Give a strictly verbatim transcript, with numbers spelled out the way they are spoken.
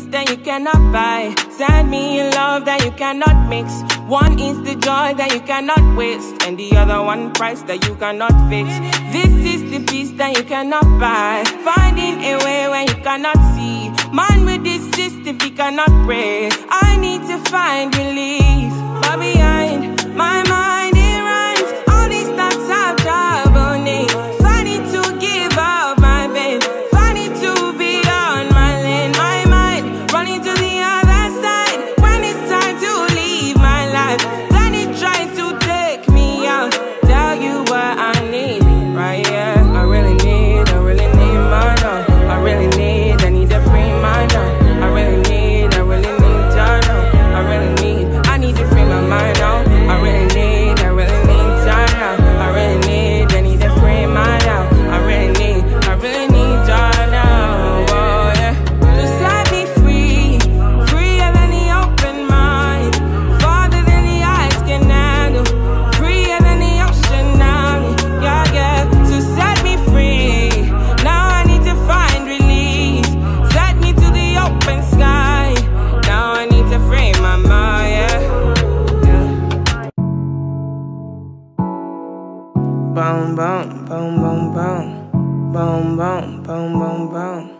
that you cannot buy. Send me a love that you cannot mix. One is the joy that you cannot waste, and the other one price that you cannot fix. This is the peace that you cannot buy. Finding a way when you cannot see. Man with this system, he cannot pray. I need to find relief. But behind my mind, it rhymes. All these thoughts have trouble name. Find it to give up my pain. Find it to be on my lane. My mind running to the other side. When it's time to leave my life, then it tries to take me out. Tell you what I need, right? Yeah, I really need, I really need my love. I really need, I need to free my love. I really need, I really need to know. I really need, I need to free my mind now. I really need, I really need to know. I really need, I need to free my love. I really need, I really need to know. Oh yeah, to set me free, freer than the open mind, farther than the eyes can handle, freer than the ocean now. Yeah, yeah, to set me free. Now I need to find release. Set me to the open sky. Now I need to free my mind. Yeah, yeah. Boom, boom, boom, boom, boom, boom, boom, boom, boom, boom.